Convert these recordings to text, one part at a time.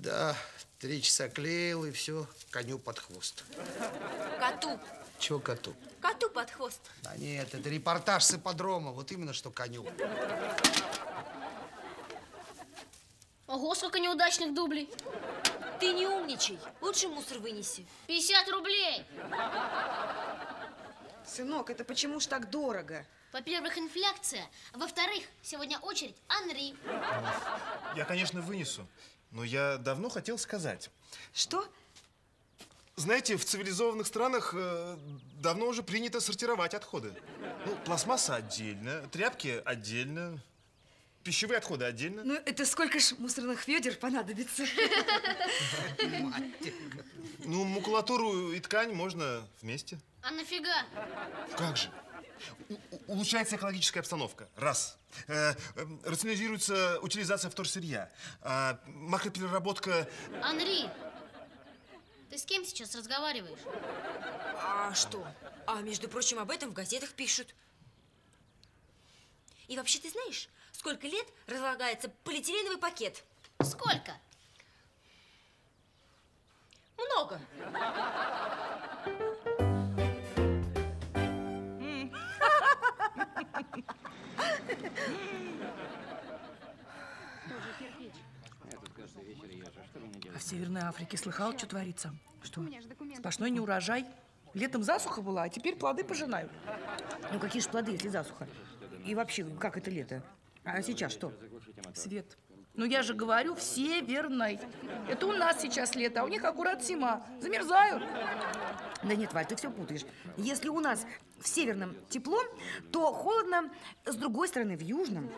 Да, 3 часа клеил, и все, коню под хвост. Коту. Чего коту? Коту под хвост. Да нет, это репортаж с ипподрома, вот именно что коню. Ого, сколько неудачных дублей. Ты не умничай. Лучше мусор вынеси. 50 рублей. Сынок, это почему ж так дорого? Во-первых, инфляция. А во-вторых, сегодня очередь Анри. Я, конечно, вынесу, но я давно хотел сказать. Что? Знаете, в цивилизованных странах давно уже принято сортировать отходы. Ну, пластмасса отдельно, тряпки отдельно, пищевые отходы отдельно. Ну, это сколько ж мусорных ведер понадобится? Ну, макулатуру и ткань можно вместе. А нафига? Как же? Улучшается экологическая обстановка. Раз. Рационализируется утилизация вторсырья. Макропереработка... Анри, ты с кем сейчас разговариваешь? А что? А, между прочим, об этом в газетах пишут. И вообще, ты знаешь, сколько лет разлагается полиэтиленовый пакет? Сколько? Много. А в Северной Африке слыхал, что творится? Что? Сплошной неурожай. Летом засуха была, а теперь плоды пожинают. Ну какие же плоды, если засуха? И вообще, как это лето? А сейчас что? Свет. Ну я же говорю, в Северной. Это у нас сейчас лето, а у них аккурат зима. Замерзают. Да нет, Валь, ты все путаешь. Если у нас в Северном тепло, то холодно с другой стороны, в Южном.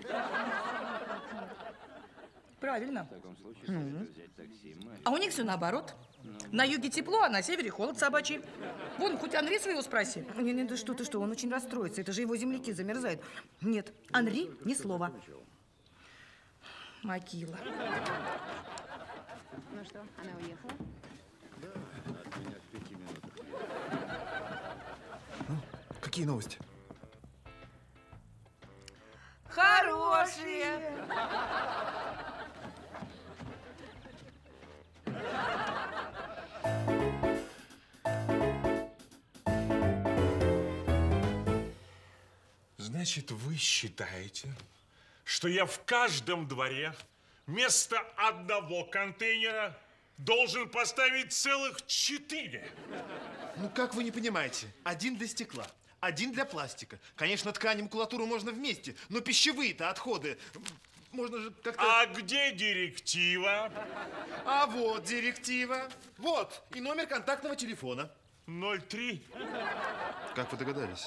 Правильно. А у них все наоборот. На юге тепло, а на севере холод собачий. Вон, хоть Анри своего спроси. Не, да что ты, что, он очень расстроится. Это же его земляки замерзают. Нет, Анри ни слова. Могила. Ну что, она уехала? Да, от меня в 5 минутах. Ну, какие новости? Хорошие! Значит, вы считаете, что я в каждом дворе вместо одного контейнера должен поставить целых 4? Ну, как вы не понимаете? Один для стекла, один для пластика. Конечно, ткань и макулатуру можно вместе, но пищевые-то отходы можно же как-то... А где директива? А вот директива. Вот, и номер контактного телефона. 03. Как вы догадались?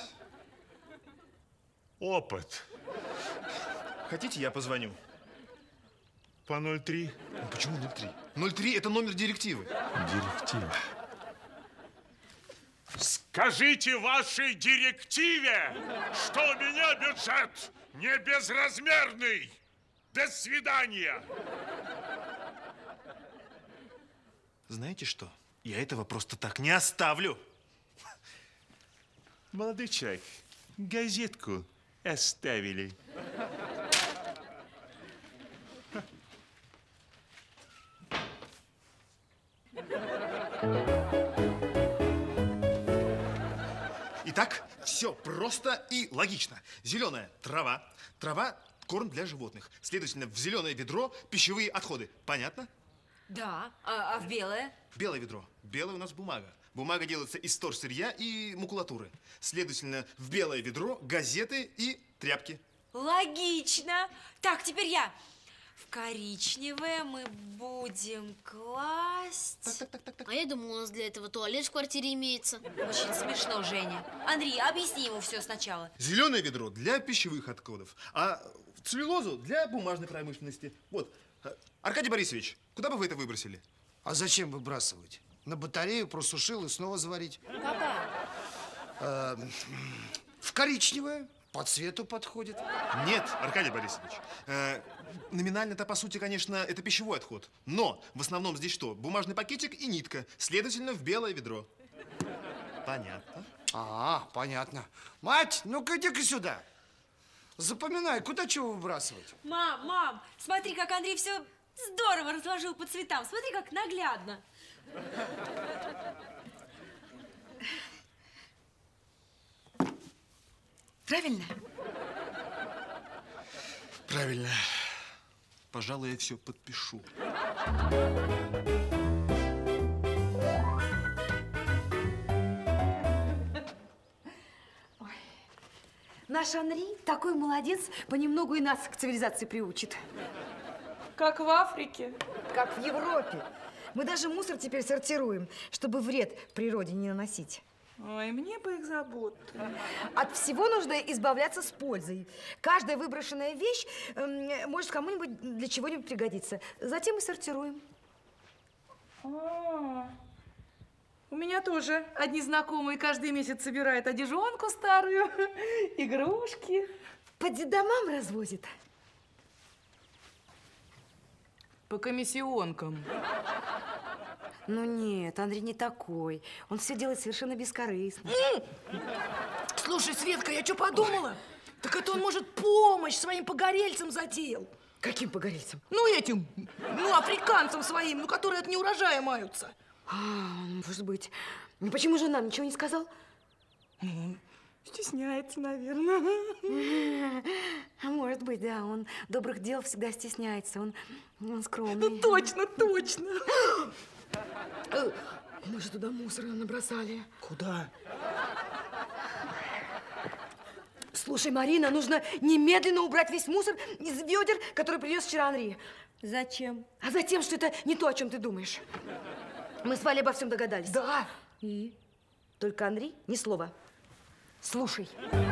Опыт. Хотите, я позвоню? По 03. Ну, почему 03? 03 – это номер директивы. Директива. Скажите вашей директиве, что у меня бюджет не безразмерный. До свидания. Знаете что? Я этого просто так не оставлю. Молодой человек, газетку оставили. Итак, все просто и логично. Зеленая трава. Трава – корм для животных. Следовательно, в зеленое ведро пищевые отходы. Понятно? Да. А в белое? Белое ведро. Белое у нас бумага. Бумага делается из вторсырья и макулатуры. Следовательно, в белое ведро газеты и тряпки. Логично. Так, теперь я. В коричневое мы будем класть... А я думала, у нас для этого туалет в квартире имеется. Очень смешно, Женя. Андрей, объясни ему все сначала. Зеленое ведро для пищевых отходов, а целлюлозу для бумажной промышленности. Вот. Аркадий Борисович, куда бы вы это выбросили? А зачем выбрасывать? На батарею просушил и снова заварить. Папа. В коричневое. По цвету подходит. Нет, Аркадий Борисович. Номинально-то, по сути, конечно, это пищевой отход. Но в основном здесь что? Бумажный пакетик и нитка. Следовательно, в белое ведро. Понятно. А, понятно. Мать, ну-ка иди-ка сюда. Запоминай, куда чего выбрасывать. Мам, смотри, как Андрей все Здорово разложил по цветам. Смотри, как наглядно. Правильно? Правильно. Пожалуй, я все подпишу. Наш Анри такой молодец, понемногу и нас к цивилизации приучит. Как в Африке. Как в Европе. Мы даже мусор теперь сортируем, чтобы вред природе не наносить. Ой, мне бы их заботы. От всего нужно избавляться с пользой. Каждая выброшенная вещь может кому-нибудь для чего-нибудь пригодиться. Затем мы сортируем. У меня тоже одни знакомые каждый месяц собирают одежонку старую, игрушки. По детдомам развозит. По комиссионкам. Ну нет, Андрей не такой. Он все делает совершенно бескорыстно. Слушай, Светка, я что подумала? Так это он, может, помощь своим погорельцам затеял. Каким погорельцам? Ну, этим, африканцам своим, которые от неурожая маются. Может быть. Ну почему же нам ничего не сказал? Стесняется, наверное. Может быть, да. Он добрых дел всегда стесняется. Он скромный. Ну, точно, точно. Мы же туда мусор набросали. Куда? Слушай, Марина, нужно немедленно убрать весь мусор из ведер, который принес вчера Анри. Зачем? А затем, что это не то, о чем ты думаешь. Мы с Валей обо всем догадались. Да. И? Только Анри ни слова. Слушай.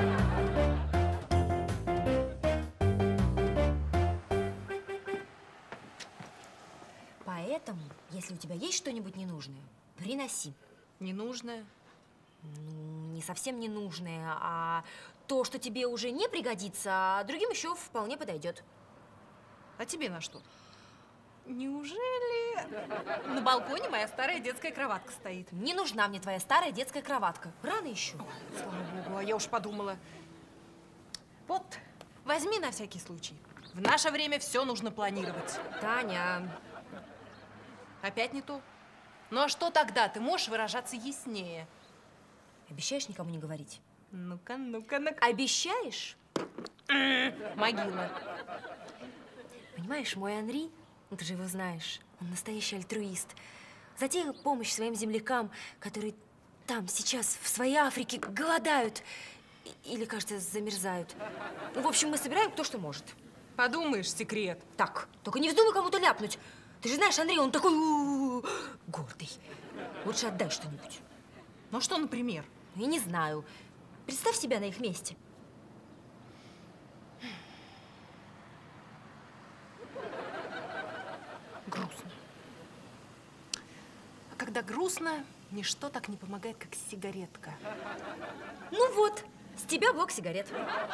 Поэтому, если у тебя есть что-нибудь ненужное, приноси. Ненужное? Ну, не совсем ненужное, а то, что тебе уже не пригодится, а другим еще вполне подойдет. А тебе на что? Неужели на балконе моя старая детская кроватка стоит? Не нужна мне твоя старая детская кроватка. Рано еще. Слава богу, а я уж подумала. Вот, возьми на всякий случай. В наше время все нужно планировать. Таня. Опять не то? Ну а что тогда? Ты можешь выражаться яснее. Обещаешь никому не говорить? Ну-ка, ну-ка, ну-ка. Обещаешь? Могила. Понимаешь, мой Анри, ну, ты же его знаешь, он настоящий альтруист. Затеял помощь своим землякам, которые там сейчас, в своей Африке, голодают. Или, кажется, замерзают. Ну, в общем, мы собираем кто что может. Подумаешь, секрет. Так, только не вздумай кому-то ляпнуть. Ты же знаешь, Андрей, он такой гордый. Лучше отдай что-нибудь. Ну что, например? Я не знаю. Представь себя на их месте. Грустно. А когда грустно, ничто так не помогает, как сигаретка. Ну вот, с тебя блок сигарет.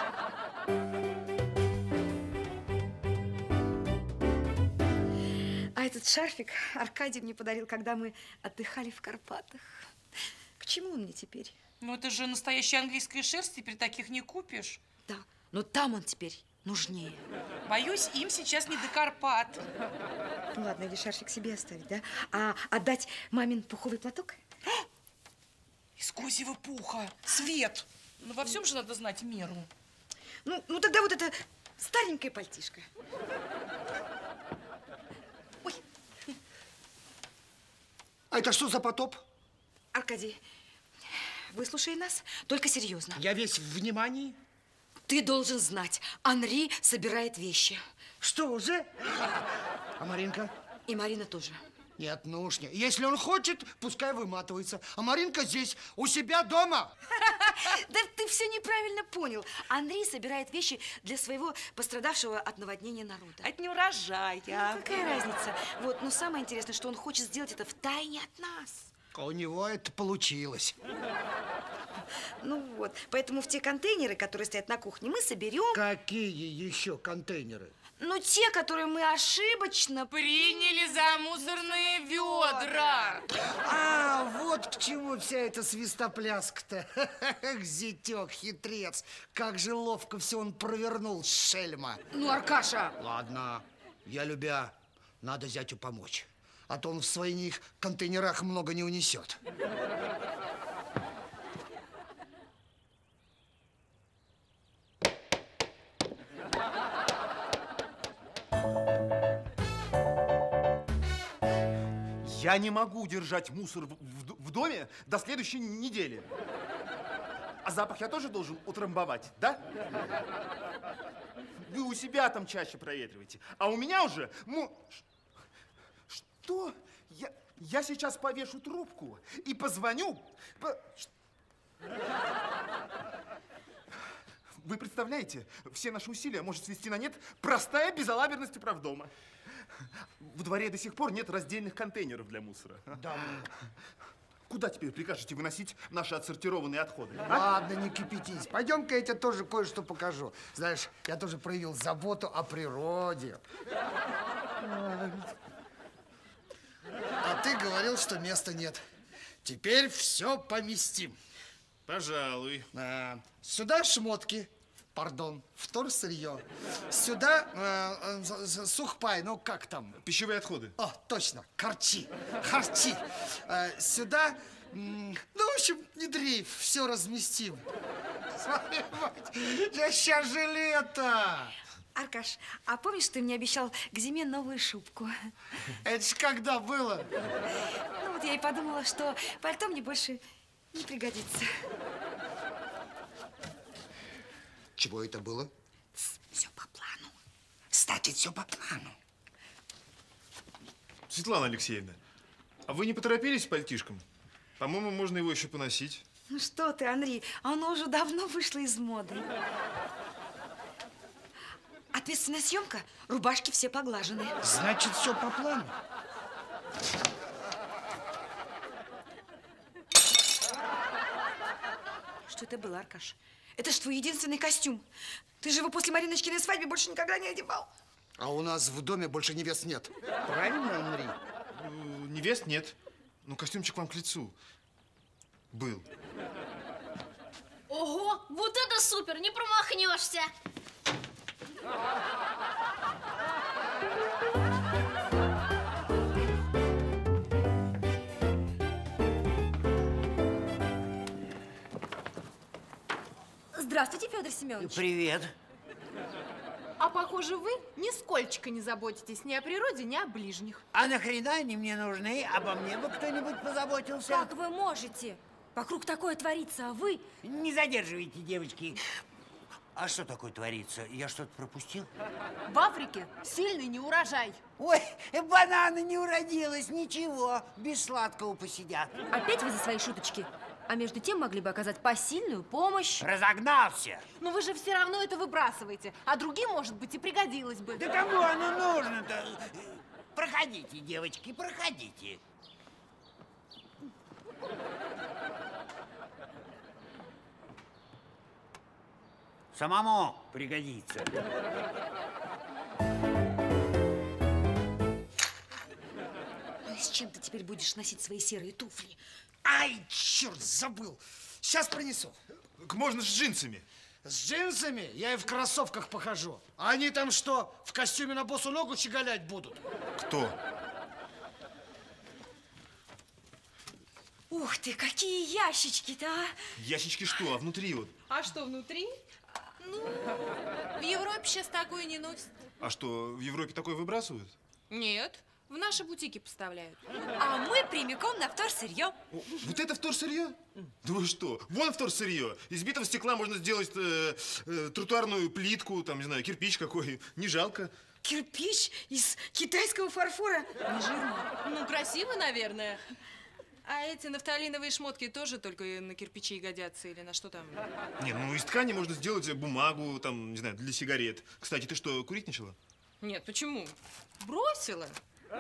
А этот шарфик Аркадий мне подарил, когда мы отдыхали в Карпатах. К чему он мне теперь? Ну, это же настоящая английская шерсть, теперь таких не купишь. Да, но там он теперь нужнее. Боюсь, им сейчас не до Карпат. Ну ладно, или шарфик себе оставить, да? А отдать мамин пуховый платок? Из козьего пуха. Свет. Ну, во всем же надо знать меру. Ну тогда вот это старенькая пальтишко. Ой. А это что за потоп? Аркадий, выслушай нас, только серьезно. Я весь в внимании. Ты должен знать, Анри собирает вещи. Что, уже? А Маринка? И Марина тоже. Нет, ну уж нет. Если он хочет, пускай выматывается. А Маринка здесь, у себя дома. Да ты все неправильно понял. Анри собирает вещи для своего пострадавшего от наводнения народа. От неурожая. Ну, какая разница? Вот, но самое интересное, что он хочет сделать это втайне от нас. А у него это получилось. Ну вот, поэтому в те контейнеры, которые стоят на кухне, мы соберем... Какие еще контейнеры? Ну, те, которые мы ошибочно... Приняли за мусорные ведра. А, вот к чему вся эта свистопляска-то. Зятек, хитрец. Как же ловко все он провернул, шельма. Ну, Аркаша! Ладно, я любя Надо зятю помочь. А то он в своих контейнерах много не унесет. Я не могу держать мусор в доме до следующей недели. А запах я тоже должен утрамбовать, да? Вы у себя там чаще проветриваете, а у меня уже... Что? Я сейчас повешу трубку и позвоню. Вы представляете, все наши усилия может свести на нет простая безалаберность управдома. В дворе до сих пор нет раздельных контейнеров для мусора. Да. Куда теперь прикажете выносить наши отсортированные отходы? Ладно, не кипятись. Пойдем-ка я тебе тоже кое-что покажу. Знаешь, я тоже проявил заботу о природе. А ты говорил, что места нет. Теперь все поместим. Пожалуй. Сюда шмотки. Пардон, вторсырье. Сюда сухпай, ну как там? Пищевые отходы. О, точно, харчи. Сюда, ну, в общем, не дрейф, все разместим. Смотри, мать, я сейчас же лето. Аркаш, а помнишь, ты мне обещал к зиме новую шубку? Это ж когда было? Ну вот я и подумала, что пальто мне больше не пригодится. Чего это было? Все по плану. Кстати, все по плану. Светлана Алексеевна, а вы не поторопились с пальтишком? По-моему, можно его еще поносить. Ну что ты, Андрей, оно уже давно вышло из моды. Ответственная съемка, рубашки все поглажены. Значит, все по плану. Что это было, Аркаш? Это ж твой единственный костюм. Ты же его после Мариночкиной свадьбы больше никогда не одевал. А у нас в доме больше невест нет. Правильно, Андрей? Невест нет. Ну, костюмчик вам к лицу. Был. Ого, вот это супер, не промахнешься. Здравствуйте, Федор Семенович. Привет. А похоже, вы нисколько не заботитесь ни о природе, ни о ближних. А нахрена они мне нужны? Обо мне бы кто-нибудь позаботился? Как вы можете? Вокруг такое творится, а вы... Не задерживайте, девочки. А что такое творится? Я что-то пропустил? В Африке сильный неурожай. Ой, бананы не уродилось, ничего. Без сладкого посидят. Опять вы за свои шуточки? А между тем могли бы оказать посильную помощь. Разогнался. Но вы же все равно это выбрасываете. А другим, может быть, и пригодилось бы. Да кому оно нужно-то? Проходите, девочки, проходите. Самому пригодится. Ну и с чем ты теперь будешь носить свои серые туфли? Ай, черт, забыл. Сейчас принесу. Можно с джинсами. С джинсами я и в кроссовках похожу. А они там что, в костюме на босу ногу щеголять будут? Кто? Ух ты, какие ящички-то, а! Ящички что? А внутри вот? А что внутри? Ну, в Европе сейчас такое не носят. А что, в Европе такое выбрасывают? Нет, в наши бутики поставляют. А мы прямиком на вторсырье. Вот это вторсырье? Да вы что? Вон вторсырье. Из битого стекла можно сделать тротуарную плитку, там, не знаю, кирпич какой. Не жалко. Кирпич из китайского фарфора? Не жирно. Ну, красиво, наверное. А эти нафталиновые шмотки тоже только на кирпичи годятся или на что там? Не, ну из ткани можно сделать бумагу, там, не знаю, для сигарет. Кстати, ты что, курить начала? Нет, почему? Бросила.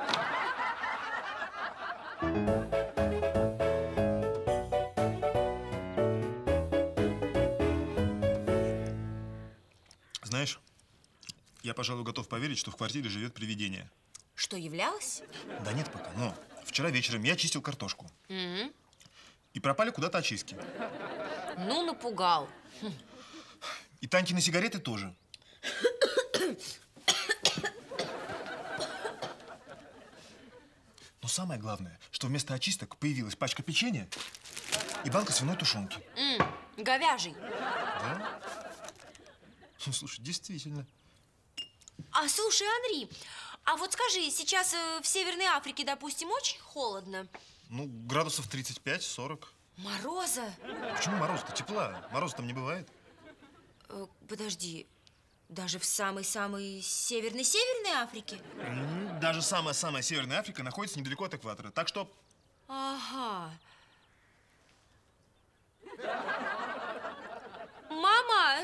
Знаешь, я, пожалуй, готов поверить, что в квартире живет привидение. Что, являлось? Да нет пока, но вчера вечером я чистил картошку. Угу. И пропали куда-то очистки. Ну, напугал. И Танькины сигареты тоже. самое главное, что вместо очисток появилась пачка печенья и банка свиной тушенки. Говяжий. Да? Ну, слушай, действительно. А слушай, Анри, а вот скажи, сейчас в Северной Африке, допустим, очень холодно. Ну, градусов 35-40. Мороза? Почему мороз-то? Тепла. Мороза там не бывает. Подожди, даже в самой-самой северной Африке? Даже самая-самая Северная Африка находится недалеко от экватора. Так что... Ага. Мама!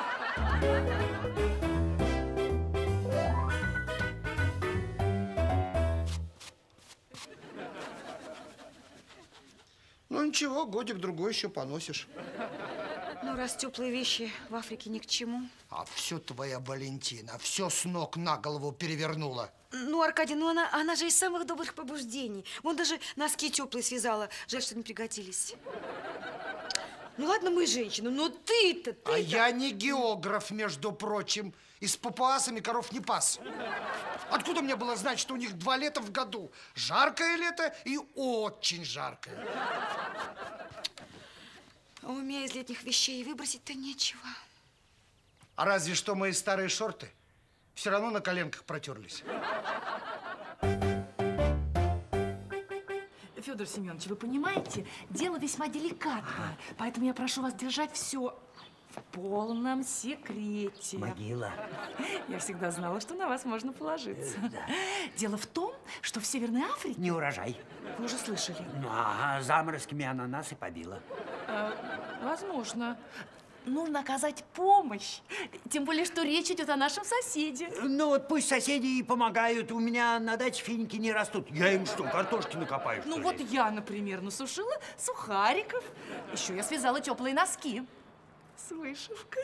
Ну ничего, годик-другой еще поносишь. Ну, раз теплые вещи в Африке ни к чему. А все твоя Валентина, все с ног на голову перевернула. Ну, Аркадий, ну она же из самых добрых побуждений. Вон даже носки теплые связала. Жаль, что не пригодились. Ну ладно, мы женщины, но ты-то... А я не географ, между прочим. И с папуасами коров не пас. Откуда мне было знать, что у них 2 лета в году? Жаркое лето и очень жаркое. А у меня из летних вещей выбросить-то нечего. А разве что мои старые шорты все равно на коленках протерлись. Федор Семенович, вы понимаете, дело весьма деликатное, поэтому я прошу вас держать все в полном секрете. Могила. Я всегда знала, что на вас можно положиться. Дело в том, что в Северной Африке... Не урожай. Вы уже слышали? Ну, ага, заморозками ананасы побила. Возможно. Нужно оказать помощь. Тем более, что речь идет о нашем соседе. Ну вот пусть соседи и помогают. У меня на даче финики не растут. Я им что, картошки накопаю, Ну что вот ли? я, например, насушила сухариков. Еще я связала теплые носки с вышивкой.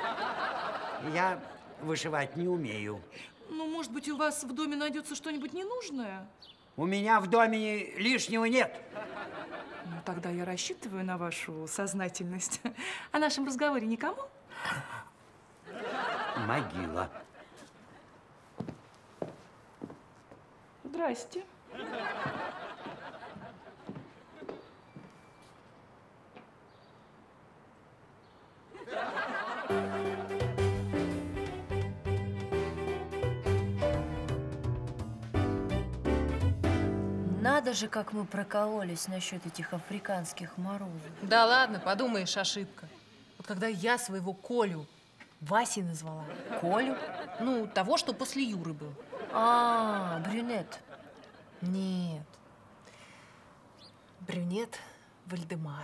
Я вышивать не умею. Ну, может быть, у вас в доме найдется что-нибудь ненужное? У меня в доме лишнего нет. Ну, тогда я рассчитываю на вашу сознательность. О нашем разговоре никому? Могила. Здрасте. Надо же, как мы прокололись насчет этих африканских морозов. Да ладно, подумаешь, ошибка. Вот когда я своего Колю Васей назвала. Колю? Ну, того, что после Юры был. А, брюнет. Нет. Брюнет Вальдемар.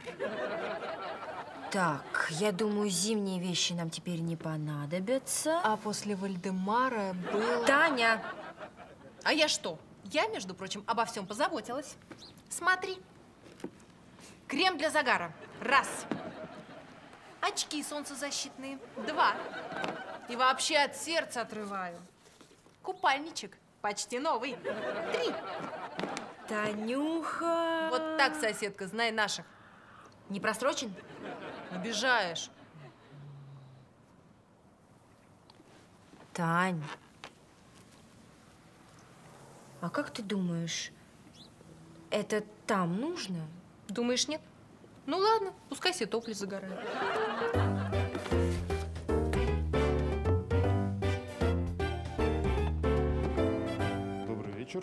Так, я думаю, зимние вещи нам теперь не понадобятся. А после Вальдемара был... Таня! А я что? Я, между прочим, обо всем позаботилась. Смотри. Крем для загара. 1. Очки солнцезащитные. 2. И вообще от сердца отрываю. Купальничек. Почти новый. 3. Танюха! Вот так, соседка, знай наших. Не просрочен? Обижаешь. Тань, а как ты думаешь, это там нужно? Думаешь, нет? Ну ладно, пускай себе топли загорают. Добрый вечер.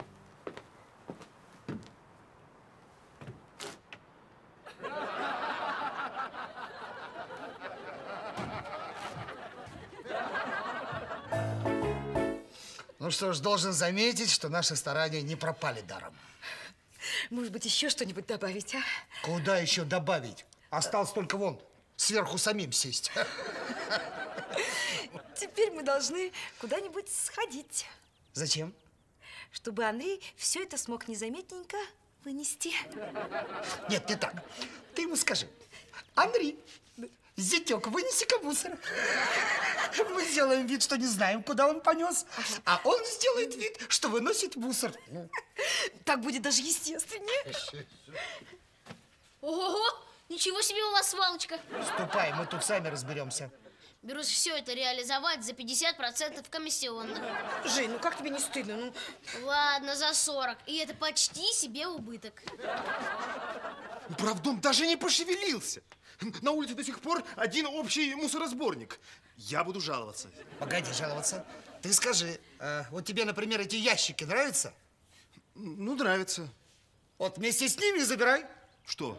Ну что ж, должен заметить, что наши старания не пропали даром. Может быть, еще что-нибудь добавить, а? Куда еще добавить? Осталось только вон, сверху самим сесть. Теперь мы должны куда-нибудь сходить, Зачем? чтобы Андрей все это смог незаметненько вынести. Нет, не так. Ты ему скажи. Андрей, зятек, вынеси-ка мусор. Мы сделаем вид, что не знаем, куда он понес, а он сделает вид, что выносит мусор. Так будет даже естественнее. Ого! Ничего себе у вас свалочка. Ступай, мы тут сами разберемся. Берусь все это реализовать за 50% комиссионных. Жень, ну как тебе не стыдно? Ну, Ладно, за 40. И это почти себе убыток. Управдом даже не пошевелился. На улице до сих пор один общий мусоросборник. Я буду жаловаться. Погоди жаловаться. Ты скажи, вот тебе, например, эти ящики нравятся? Ну, нравится. Вот вместе с ними забирай. Что?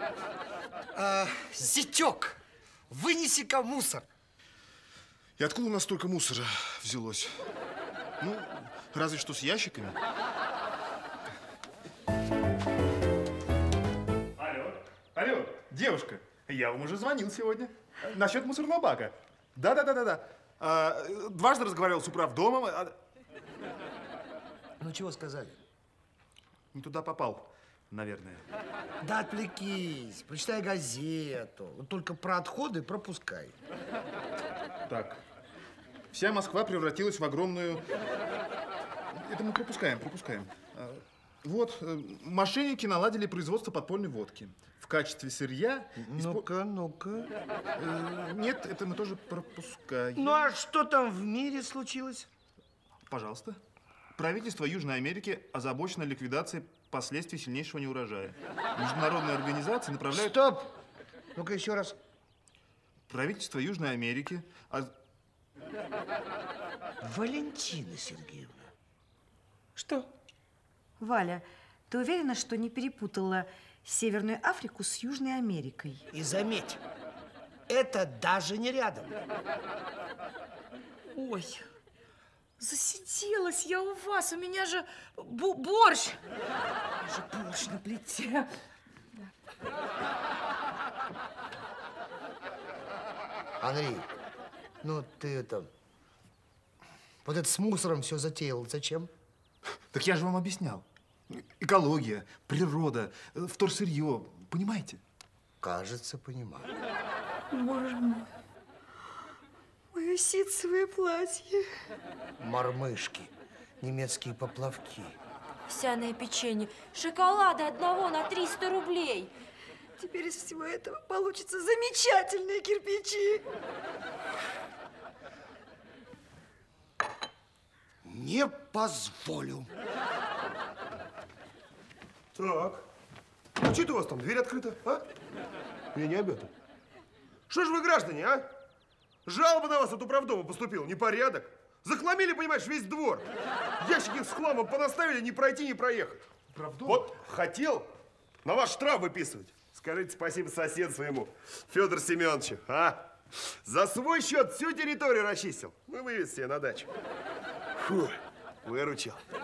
Зятек, вынеси-ка мусор. И откуда у нас столько мусора взялось? Ну, разве что с ящиками. Алло, девушка, я вам уже звонил сегодня. Насчет мусорного бака. Да. Дважды разговаривал с управдомом. Ну, чего сказали? Не туда попал, наверное. Да отвлекись, прочитай газету. Вот только про отходы пропускай. Так, вся Москва превратилась в огромную... Это мы пропускаем. Вот, мошенники наладили производство подпольной водки. В качестве сырья... Ну-ка. Нет, это мы тоже пропускаем. Ну, а что там в мире случилось? Пожалуйста. Правительство Южной Америки озабочено ликвидацией последствий сильнейшего неурожая. Международные организации направляют... Стоп! Ну-ка еще раз. Правительство Южной Америки... Валентина Сергеевна. Что? Валя, ты уверена, что не перепутала Северную Африку с Южной Америкой? И заметь, это даже не рядом. Ой, засиделась я у вас. У меня же борщ. Борщ на плите. Андрей, ну ты это... Вот это с мусором все затеял. Зачем? Так я же вам объяснял. Экология, природа, вторсырье. Понимаете? Кажется, понимаю. Боже мой. Мое ситцевое платье. Мормышки, немецкие поплавки. Овсяное печенье, шоколада одного на 300 рублей. Теперь из всего этого получатся замечательные кирпичи. Не позволю. Так. А что это у вас там? Дверь открыта, а? Я не об этом. Что же вы, граждане, а? Жалоба на вас от управдома поступила. Непорядок. Захламили, понимаешь, весь двор. Ящики с хламом понаставили, не пройти, не проехать. Управдом? Вот хотел на ваш штраф выписывать. Скажите спасибо соседу своему, Федору Семеновичу, а? За свой счет всю территорию расчистил. Ну, вывез себе на дачу. Фу, выручил.